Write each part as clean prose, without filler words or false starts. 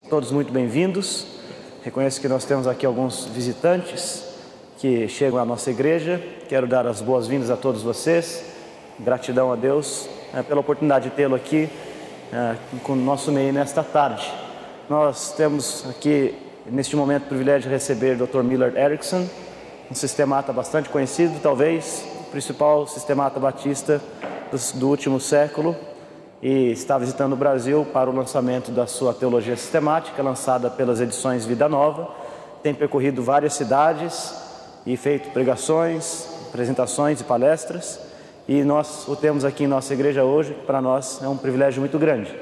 Todos muito bem-vindos. Reconheço que nós temos aqui alguns visitantes que chegam à nossa igreja. Quero dar as boas-vindas a todos vocês. Gratidão a Deus pela oportunidade de tê-lo aqui com o nosso meio nesta tarde. Nós temos aqui, neste momento, o privilégio de receber o Dr. Millard Erickson, um sistemata bastante conhecido, talvez o principal sistemata batista do último século, e está visitando o Brasil para o lançamento da sua teologia sistemática, lançada pelas edições Vida Nova. Tem percorrido várias cidades e feito pregações, apresentações e palestras, e nós o temos aqui em nossa igreja hoje, que para nós é um privilégio muito grande.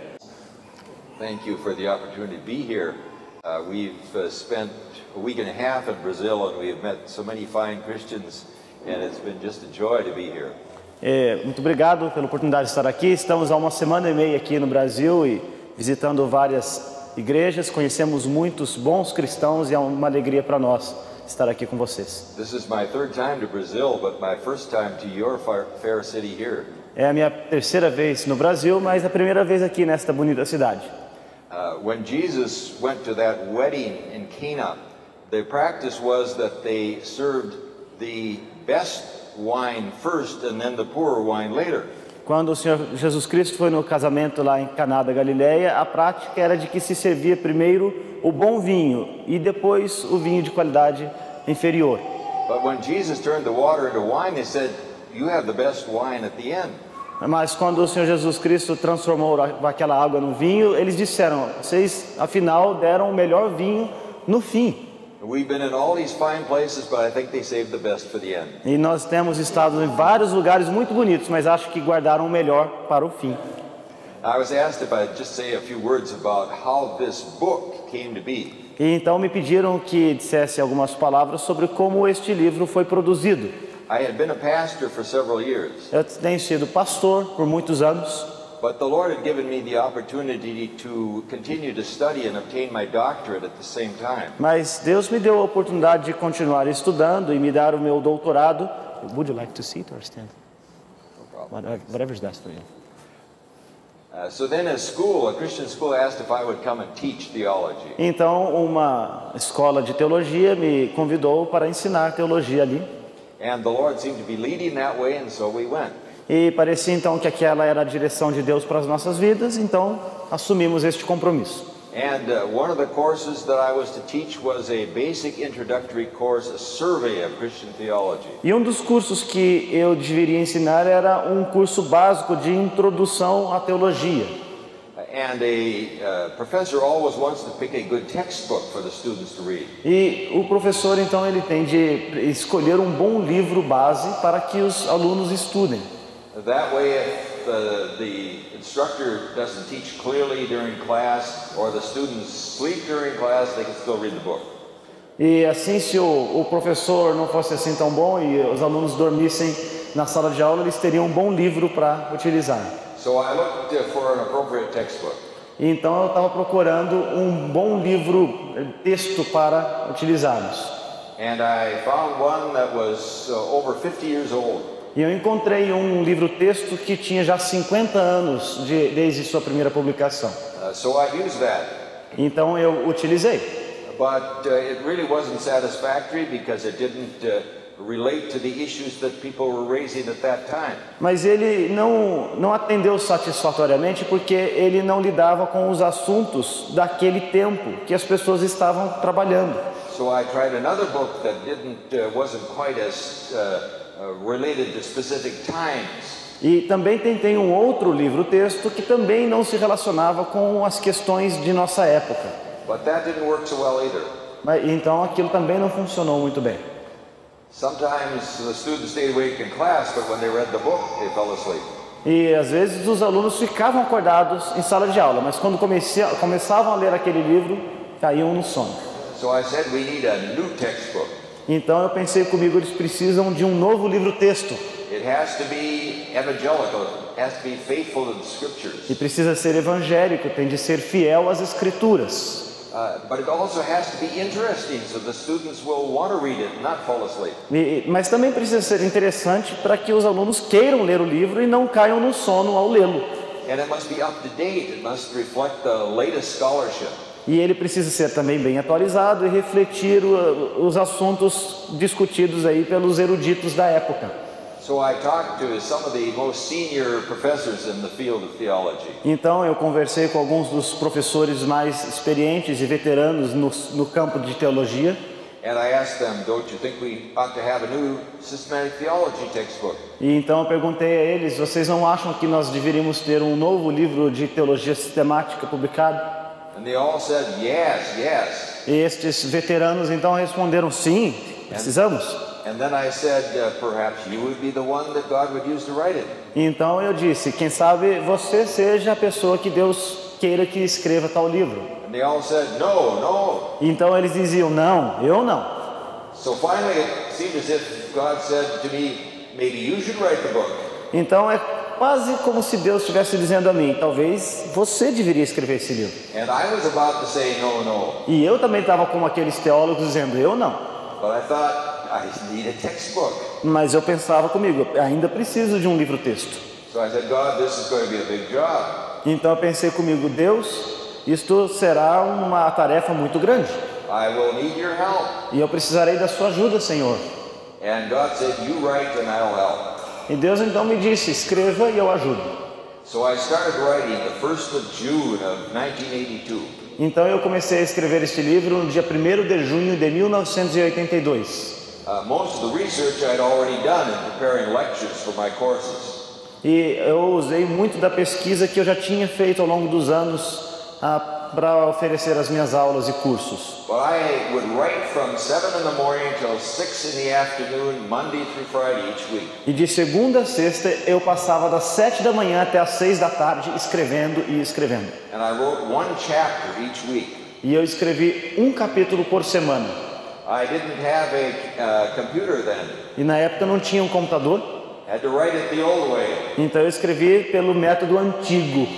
Thank you for the opportunity to be here. We've spent a week and a half in Brazil and we have met so many fine Christians, and it's been just a joy to be here. Muito obrigado pela oportunidade de estar aqui. Estamos há uma semana e meia aqui no Brasil e visitando várias igrejas. Conhecemos muitos bons cristãos e é uma alegria para nós estar aqui com vocês. This is my third time to Brazil, but my first time to your fair city here. É a minha terceira vez no Brasil, mas a primeira vez aqui nesta bonita cidade. When Jesus went to that wedding in Cana, the practice was that they served the best wine first and then the poorer wine later. Quando o Senhor Jesus Cristo foi no casamento lá em Caná da Galileia, a prática era de que se servia primeiro o bom vinho e depois o vinho de qualidade inferior. But when Jesus turned the water into wine, they said, "You have the best wine at the end." Mas quando o Senhor Jesus Cristo transformou aquela água no vinho, eles disseram: vocês afinal deram o melhor vinho no fim. We've been in all these fine places, but I think they saved the best for the end. E nós temos estado em vários lugares muito bonitos, mas acho que guardaram o melhor para o fim. I was asked if I'd just say a few words about how this book came to be. E então me pediram que dissesse algumas palavras sobre como este livro foi produzido. I had been a pastor for several years. Eu tenho sido pastor por muitos anos. But the Lord had given me the opportunity to continue to study and obtain my doctorate at the same time. Mas Deus me deu a oportunidade de continuar estudando e me dar o meu doutorado. Would you like to sit or stand? No problem. Whatever's best for you. So then a Christian school asked if I would come and teach theology. Então uma escola de teologia me convidou para ensinar teologia ali. And the Lord seemed to be leading that way, and so we went. E parecia então que aquela era a direção de Deus para as nossas vidas, então assumimos este compromisso. And one of the courses that I was to teach was a basic introductory course, a survey of Christian theology. E um dos cursos que eu deveria ensinar era um curso básico de introdução à teologia. And a professor always wants to pick a good textbook for the students to read. E o professor então ele tem de escolher um bom livro base para que os alunos estudem. That way, if the instructor doesn't teach clearly during class or the students sleep during class, they can still read the book. E assim, se o professor não fosse assim tão bom e os alunos dormissem na sala de aula, eles teriam um bom livro para utilizar. So I looked for an appropriate textbook. E então eu estava procurando um bom livro, texto para utilizarmos. And I found one that was over 50 years old. E eu encontrei um livro-texto que tinha já 50 anos desde sua primeira publicação. So I used that. Então eu utilizei. But it really wasn't satisfactory because it didn't relate to the issues that people were raising at that time. Mas ele não atendeu satisfatoriamente porque ele não lidava com os assuntos daquele tempo que as pessoas estavam trabalhando. So I tried another book that wasn't quite as related to specific times. E também tentei um outro livro-texto que também não se relacionava com as questões de nossa época. But that didn't work so well either. Então aquilo também não funcionou muito bem. Sometimes the students stayed awake in class, but when they read the book, they fell asleep. E às vezes os alunos ficavam acordados em sala de aula, mas quando começavam a ler aquele livro, caíam no sono. So I said we need a new textbook. Então eu pensei comigo, eles precisam de um novo livro-texto. It has to be evangelical, it has to be faithful to the scriptures. E precisa ser evangélico, tem de ser fiel às escrituras. But it also has to be interesting, so the students will want to read it and not fall asleep. Mas também precisa ser interessante para que os alunos queiram ler o livro e não caiam no sono ao lê-lo. And it must be up to date, it must reflect the latest scholarship. E ele precisa ser também bem atualizado e refletir os assuntos discutidos aí pelos eruditos da época. So I talked to some of the most senior professors in the field of theology. Então eu conversei com alguns dos professores mais experientes e veteranos no campo de teologia. And I asked them, don't you think we ought to have a new systematic theology textbook? E então eu perguntei a eles, vocês não acham que nós deveríamos ter um novo livro de teologia sistemática publicado? And they all said, yes, yes. E estes veteranos então responderam, sim, precisamos. And then I said, perhaps you would be the one that God would use to write it. Então eu disse, quem sabe você seja a pessoa que Deus queira que escreva tal livro. And they all said, no, no. Então eles diziam, não, eu não. So finally it seemed as if God said to me, maybe you should write the book. Então é quase como se Deus estivesse dizendo a mim, talvez você deveria escrever esse livro. And I was about to say, no, no. E eu também estava como aqueles teólogos dizendo, eu não. But I thought, I need a textbook. Mas eu pensava comigo, ainda preciso de um livro-texto. So I said, God, this is going to be a big job. Então eu pensei comigo, Deus, isto será uma tarefa muito grande. I will need your help. E eu precisarei da sua ajuda, Senhor. And God said, you write and I'll help. E Deus então me disse, escreva e eu ajudo. So I started writing the 1st of June of 1982. Então eu comecei a escrever este livro no dia 1º de junho de 1982. Most of the research I'd already done in preparing lectures for my courses. E eu usei muito da pesquisa que eu já tinha feito ao longo dos anos para oferecer as minhas aulas e cursos. But I would write from 7 in the morning till 6 in the afternoon, Monday through Friday each week. E de segunda a sexta eu passava das 7 da manhã até as 6 da tarde escrevendo e escrevendo. And I wrote one chapter each week. E eu escrevi um capítulo por semana. I didn't have a computer then. E na época não tinha um computador. Had to write it the old way. Então eu escrevi pelo método antigo.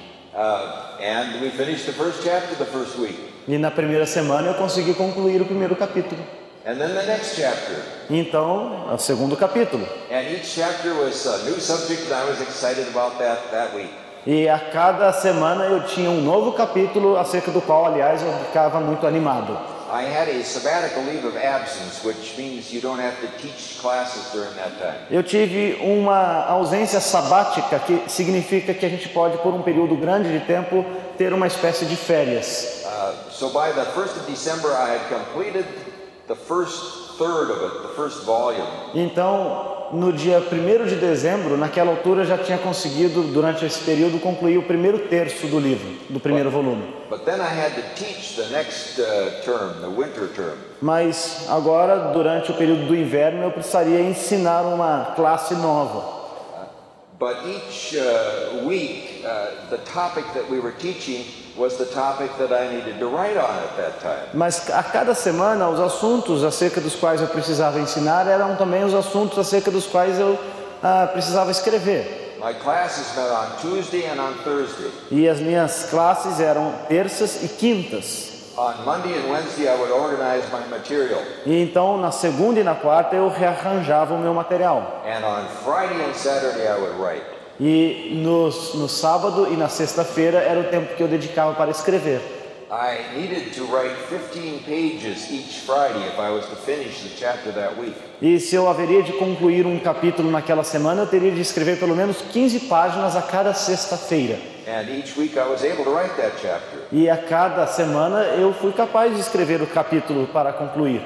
And we finished the first chapter the first week. E na primeira semana eu consegui concluir o primeiro capítulo. And then the next chapter. Então, o segundo capítulo. And each chapter was a new subject and I was excited about that week. E a cada semana eu tinha um novo capítulo acerca do qual, aliás, eu ficava muito animado. I had a sabbatical leave of absence, which means you don't have to teach classes during that time. Eu tive uma ausência sabática, que significa que a gente pode, por um período grande de tempo, ter uma espécie de férias. So by the 1st of December, I had completed the first third of it, the first volume. Então, no dia 1º de dezembro, naquela altura, eu já tinha conseguido, durante esse período, concluir o primeiro terço do livro, do primeiro volume. But then I had to teach the next term, the winter term. Mas agora, durante o período do inverno, eu precisaria ensinar uma classe nova. But each week, the topic that we were teaching was the topic that I needed to write on at that time. Mas a cada semana, os assuntos acerca dos quais eu precisava ensinar eram também os assuntos acerca dos quais eu precisava escrever. My classes met on Tuesday and on Thursday. E as minhas classes eram terças e quintas. On Monday and Wednesday, I would organize my material. E então, na segunda e na quarta, eu rearranjava o meu material. And on Friday and Saturday, I would write. E no sábado e na sexta-feira era o tempo que eu dedicava para escrever. I needed to write 15 pages each Friday if I was to finish the chapter that week. E se eu haveria de concluir um capítulo naquela semana, eu teria de escrever pelo menos 15 páginas a cada sexta-feira. And each week I was able to write that chapter. E a cada semana eu fui capaz de escrever o capítulo para concluir.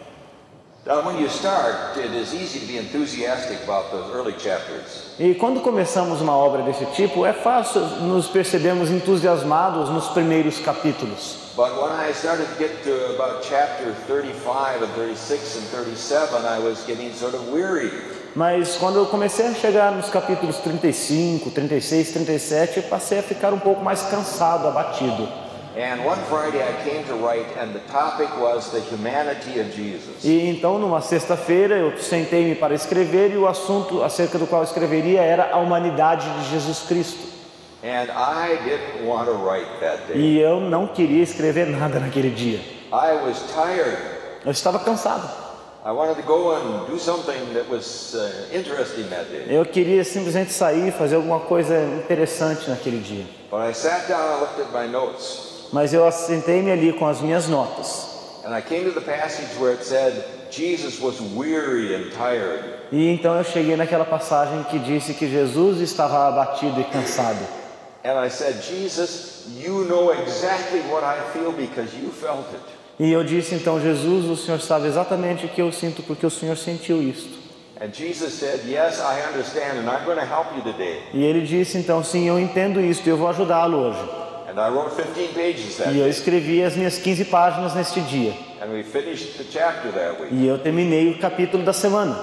Now, when you start, it is easy to be enthusiastic about those early chapters. E quando começamos uma obra desse tipo, é fácil nos percebermos entusiasmados nos primeiros capítulos. But when I started to get to about chapter 35 and 36 and 37, I was getting sort of weary. Mas quando eu comecei a chegar nos capítulos 35, 36, 37, eu passei a ficar um pouco mais cansado, abatido. And one Friday I came to write and the topic was the humanity of Jesus. E então, numa sexta-feira, eu sentei-me para escrever e o assunto acerca do qual eu escreveria era a humanidade de Jesus Cristo. And I didn't want to write that day. E eu não queria escrever nada naquele dia. I was tired. Eu estava cansado. I wanted to go and do something that was interesting that day. Eu queria simplesmente sair e fazer alguma coisa interessante naquele dia. But I sat down and looked at my notes. mas eu assentei-me ali com as minhas notas. And I came to the passage where it said Jesus was weary and tired. E então eu cheguei naquela passagem que disse que Jesus estava abatido e cansado. And I said, Jesus, you know exactly what I feel because you felt it. E eu disse então, Jesus, o Senhor sabe exatamente o que eu sinto porque o Senhor sentiu isto. And Jesus said, yes, I understand, and I'm going to help you today. E ele disse então, sim, eu entendo isto e eu vou ajudá-lo hoje. And I wrote 15 pages that E eu day. escrevi as minhas 15 páginas neste dia. And we finished the chapter that week. E eu terminei o capítulo da semana.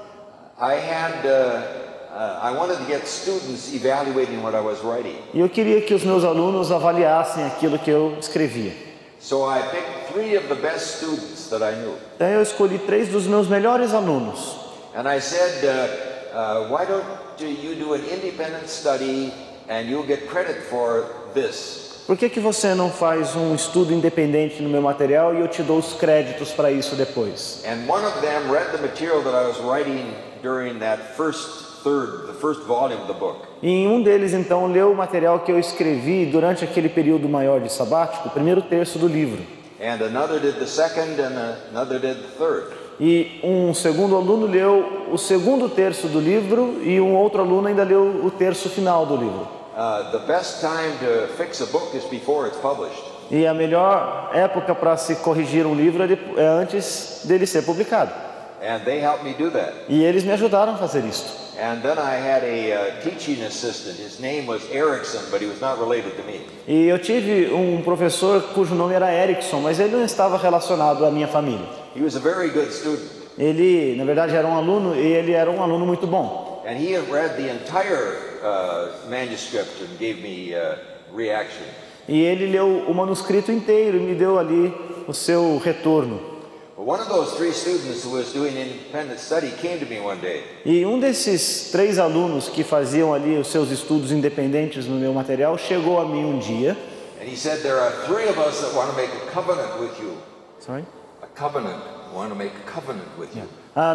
I wanted to get students evaluating what I was writing. E eu queria que os meus alunos avaliassem aquilo que eu escrevia. So I picked 3 of the best students that I knew. Então eu escolhi 3 dos meus melhores alunos. And I said, why don't you do an independent study and you'll get credit for this? Por que você não faz um estudo independente no meu material e eu te dou os créditos para isso depois? And one of them read the material that I was writing during that the first volume of the book. E um deles então leu o material que eu escrevi durante aquele período maior de sabático, o primeiro terço do livro. And another did the second and another did the third. E um segundo aluno leu o segundo terço do livro e um outro aluno ainda leu o terço final do livro. The best time to fix a book is before it's published. E a melhor época para se corrigir um livro é antes dele ser publicado. And they helped me do that. E eles me ajudaram a fazer isto. And then I had a teaching assistant. His name was Erickson, but he was not related to me. E eu tive um professor cujo nome era Erickson, mas ele não estava relacionado à minha família. He was a very good student. Ele, na verdade, era um aluno e ele era um aluno muito bom. And he had read the entire manuscript and gave me reaction. E ele leu o manuscrito inteiro e me deu ali o seu retorno. One of those 3 students who was doing independent study came to me one day. E um desses 3 alunos que faziam ali os seus estudos independentes no meu material chegou a mim um dia. And he said, there are 3 of us that want to make a covenant with you. Sorry? A covenant. We want to make a covenant with you.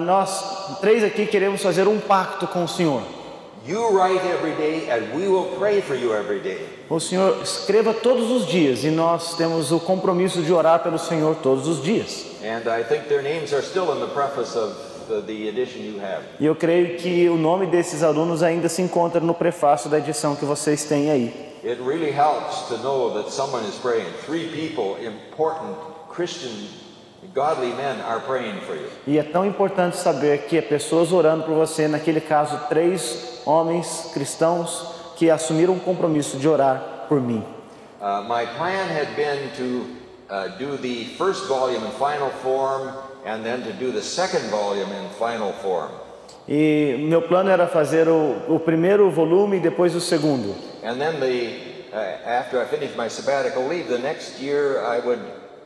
Nós 3 aqui queremos fazer um pacto com o Senhor. You write every day and we will pray for you every day. O Senhor escreva todos os dias e nós temos o compromisso de orar pelo Senhor todos os dias. And I think their names are still in the preface of the edition you have. E eu creio que o nome desses alunos ainda se encontra no prefácio da edição que vocês têm aí. It really helps to know that someone is praying. 3 people, important Christian, godly men are praying for you. E é tão importante saber que há pessoas orando por você, naquele caso 3 homens cristãos que assumiram um compromisso de orar por mim. My plan had been to do the first volume in final form and then to do the second volume in final form. E meu plano era fazer o primeiro volume e depois o segundo. And then after I finished my sabbatical leave, the next year I would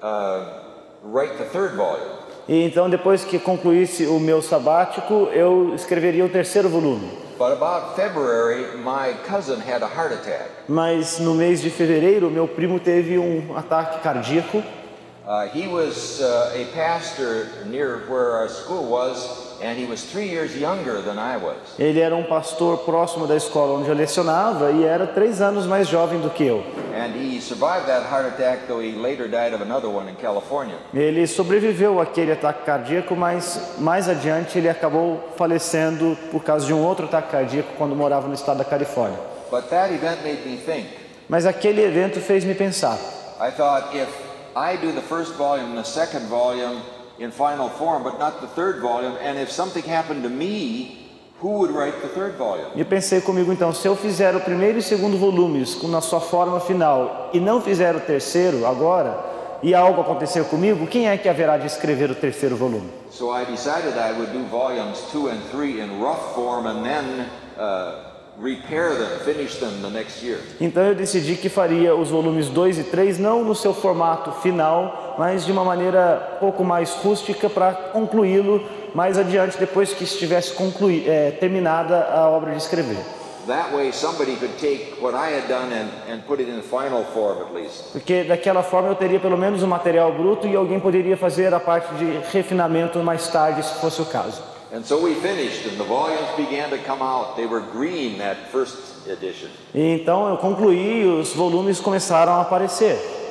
write the third volume. E então depois que concluísse o meu sabático, eu escreveria o terceiro volume. But about February, my cousin had a heart attack. Mas no mês de fevereiro, meu primo teve um ataque cardíaco. He was a pastor near where our school was, and he was 3 years younger than I was. Ele era um pastor próximo da escola onde eu lecionava e era 3 anos mais jovem do que eu. And he survived that heart attack, though he later died of another one in California. Ele sobreviveu àquele ataque cardíaco, mas mais adiante ele acabou falecendo por causa de um outro ataque cardíaco quando morava no estado da Califórnia. But that event made me think. Mas aquele evento fez me pensar. I thought, if I do the first volume and the second volume in final form, but not the third volume, and if something happened to me, who would write the third volume? E pensei comigo então, se eu fizer o primeiro e segundo volumes na sua forma final e não fizer o terceiro agora, e algo acontecer comigo, quem é que haverá de escrever o terceiro volume? So I decided I would do volumes 2 and 3 in rough form and then repair them, finish them the next year. Então eu decidi que faria os volumes 2 e 3 não no seu formato final, mas de uma maneira pouco mais rústica para concluí-lo mais adiante, depois que estivesse terminada a obra de escrever. That way somebody could take what I had done and put it in final form at least. Porque daquela forma eu teria pelo menos o material bruto e alguém poderia fazer a parte de refinamento mais tarde, se fosse o caso. And so we finished, and the volumes began to come out. They were green that first edition. E então eu concluí e os volumes começaram a aparecer.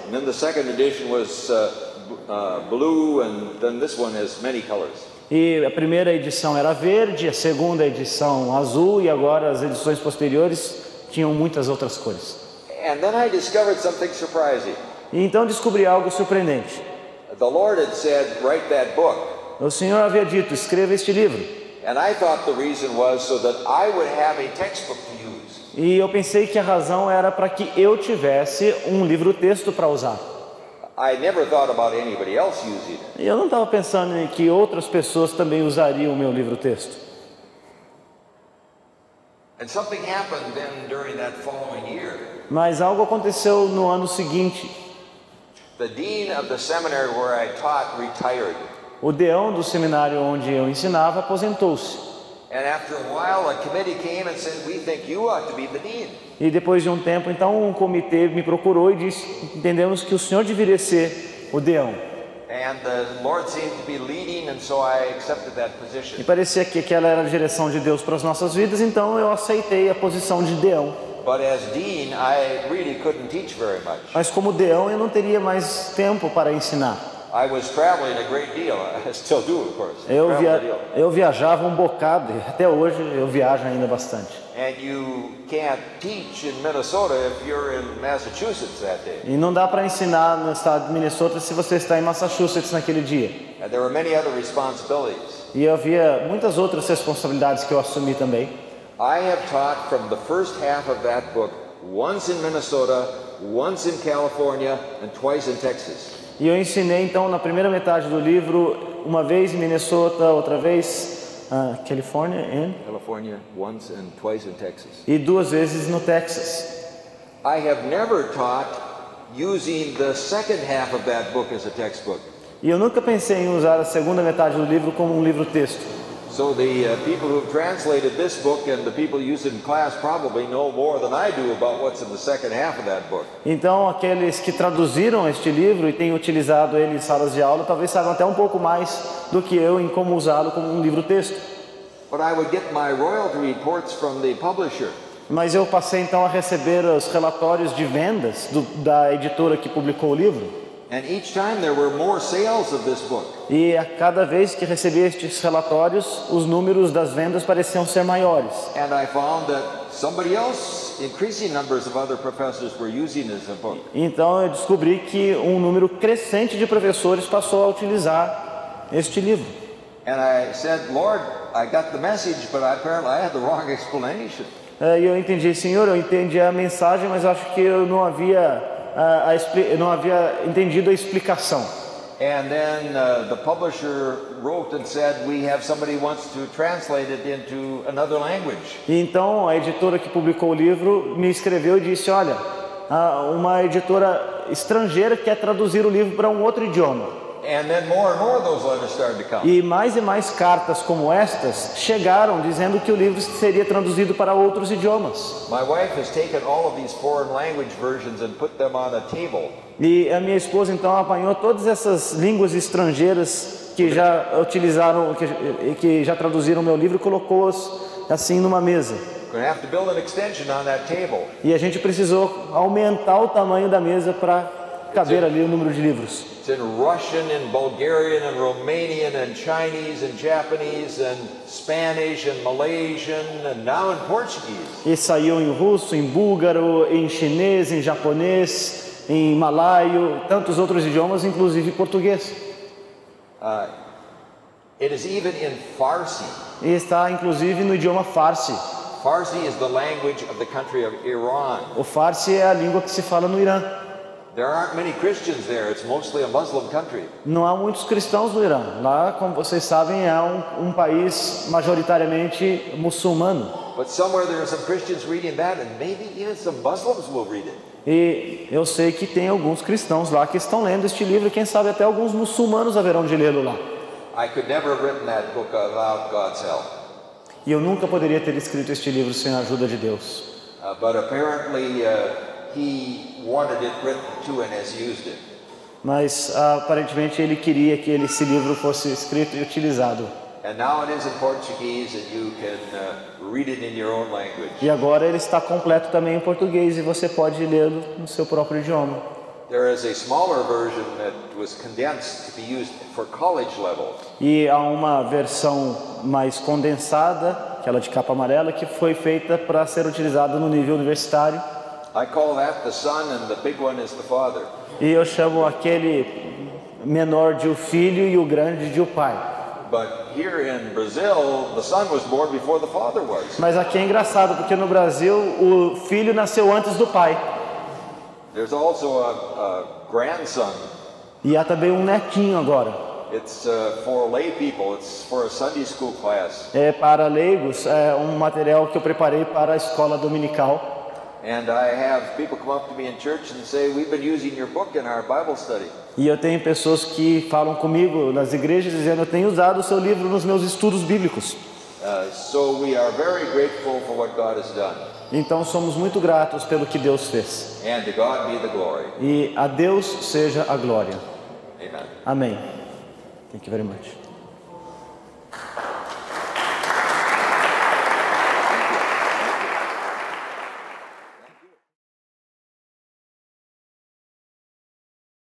And then the second edition was blue, and then this one has many colors. E a primeira edição era verde, a segunda edição azul, e agora as edições posteriores tinham muitas outras cores. And then I discovered something surprising. E então descobri algo surpreendente. The Lord had said, write that book. O Senhor havia dito, escreva este livro. And I thought the reason was so that I would have a textbook to use. E eu pensei que a razão era para que eu tivesse um livro-texto para usar. I never thought about anybody else using it. E eu não estava pensando em que outras pessoas também usariam o meu livro-texto. And something happened then during that following year. Mas algo aconteceu no ano seguinte. The dean of the seminary where I taught retired. O deão do seminário onde eu ensinava aposentou-se. And after a while, a committee came and said, we think you ought to be the dean. E depois de um tempo, então, um comitê me procurou e disse, entendemos que o senhor deveria ser o deão. And the Lord seemed to be leading, and so I accepted that position. E parecia que aquela era a direção de Deus para as nossas vidas, então eu aceitei a posição de deão. But as dean, I really couldn't teach very much. Mas como deão, eu não teria mais tempo para ensinar. I was traveling a great deal. I still do, of course. Eu viajava um bocado, até hoje eu viajo ainda bastante. And you can't teach in Minnesota if you're in Massachusetts that day. E não dá para ensinar no estado de Minnesota se você está em Massachusetts naquele dia. And there were many other responsibilities. E havia muitas outras responsabilidades que eu assumi também. I have taught from the first half of that book once in Minnesota, once in California, and twice in Texas. E eu ensinei então na primeira metade do livro, uma vez em Minnesota, outra vez California once and twice in Texas. E 2 vezes no Texas. I have never taught using the second half of that book as a textbook. E eu nunca pensei em usar a segunda metade do livro como um livro-texto. So the people who have translated this book and the people who use it in class probably know more than I do about what's in the second half of that book. Então aqueles que traduziram este livro e têm utilizado ele em salas de aula talvez saibam até um pouco mais do que eu em como usá-lo como um livro-texto. But I would get my royalty reports from the publisher. Mas eu passei então a receber os relatórios de vendas da editora que publicou o livro. And each time there were more sales of this book. E a cada vez que recebia estes relatórios, os números das vendas pareciam ser maiores. And I found that somebody else, increasing numbers of other professors were using this book. Então eu descobri que um número crescente de professores passou a utilizar este livro. And I said, Lord, I got the message, but apparently I had the wrong explanation. E eu entendi, Senhor, eu entendi a mensagem, mas acho que eu não havia entendido a explicação. And then the publisher wrote and said, we have somebody who wants to translate it into another language. E então a editora que publicou o livro me escreveu e disse, olha, uma editora estrangeira quer traduzir o livro para um outro idioma. And then more and more of those letters started to come. E mais cartas como estas chegaram dizendo que o livro seria traduzido para outros idiomas. My wife has taken all of these foreign language versions and put them on a table. E a minha esposa então apanhou todas essas línguas estrangeiras que já utilizaram, que já traduziram o meu livro e colocou-as assim numa mesa. We're going to have to build an extension on that table. E a gente precisou aumentar o tamanho da mesa para caber ali o número de livros. It's in Russian and Bulgarian and Romanian and Chinese and Japanese and Spanish and Malaysian and now in Portuguese. E saiu em russo, em búlgaro, em chinês, em japonês, em malaio, tantos outros idiomas, inclusive português. It is even in Farsi. E está inclusive no idioma Farsi. Farsi is the language of the country of Iran. O Farsi é a língua que se fala no Irã. There aren't many Christians there. It's mostly a Muslim country. Não há muitos cristãos no Irã. Lá, como vocês sabem, é um país majoritariamente muçulmano. But somewhere there are some Christians reading that, and maybe even some Muslims will read it. E eu sei que tem alguns cristãos lá que estão lendo este livro e quem sabe até alguns muçulmanos haverão de lê-lo lá. I could never have written that book without God's help. E eu nunca poderia ter escrito este livro sem a ajuda de Deus. But apparently he wanted it written to and has used it. Mas aparentemente ele queria que esse livro fosse escrito e utilizado. And now it is in Portuguese and you can read it in your own language. E agora ele está completo também em português e você pode lê-lo no seu próprio idioma. There is a smaller version that was condensed to be used for college level. E há uma versão mais condensada, aquela de capa amarela, que foi feita para ser utilizada no nível universitário. I call that the son and the big one is the father. E eu chamo aquele menor de o filho e o grande de o pai. But here in Brazil, the son was born before the father was. Mas aqui é engraçado, porque no Brasil o filho nasceu antes do pai. There's also a grandson. E há também um netinho agora. It's for lay people. It's for a Sunday school class. É para leigos, é um material que eu preparei para a escola dominical. And I have people come up to me in church and say, "We've been using your book in our Bible study." E eu tenho pessoas que falam comigo nas igrejas dizendo: eu tenho usado o seu livro nos meus estudos bíblicos. So we are very grateful for what God has done. Então somos muito gratos pelo que Deus fez. And to God be the glory. E a Deus seja a glória. Amen. Amém. Thank you very much.